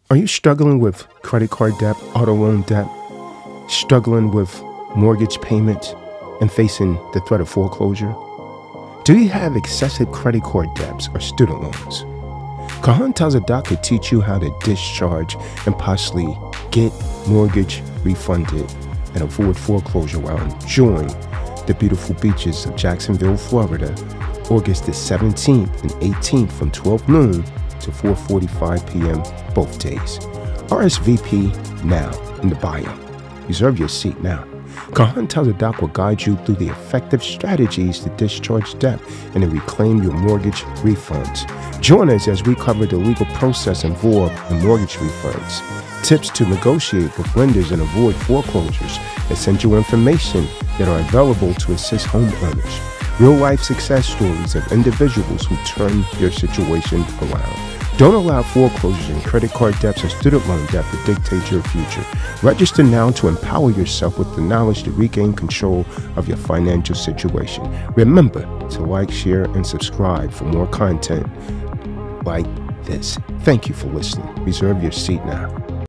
Are you struggling with credit card debt, auto loan debt, struggling with mortgage payments, and facing the threat of foreclosure? Do you have excessive credit card debts or student loans? Kahan tells a doc could teach you how to discharge and possibly get mortgage refunded and avoid foreclosure while enjoying the beautiful beaches of Jacksonville, Florida, August the 17th and 18th from 12 noon to 4:45 p.m. both days. RSVP now in the bio. Reserve your seat now. Kahan tells a doc will guide you through the effective strategies to discharge debt and to reclaim your mortgage refunds. Join us as we cover the legal process involved in mortgage refunds, tips to negotiate with lenders and avoid foreclosures, essential information that are available to assist homeowners, real-life success stories of individuals who turn their situation around. Don't allow foreclosures and credit card debts and student loan debt to dictate your future. Register now to empower yourself with the knowledge to regain control of your financial situation. Remember to like, share, and subscribe for more content like this. Thank you for listening. Reserve your seat now.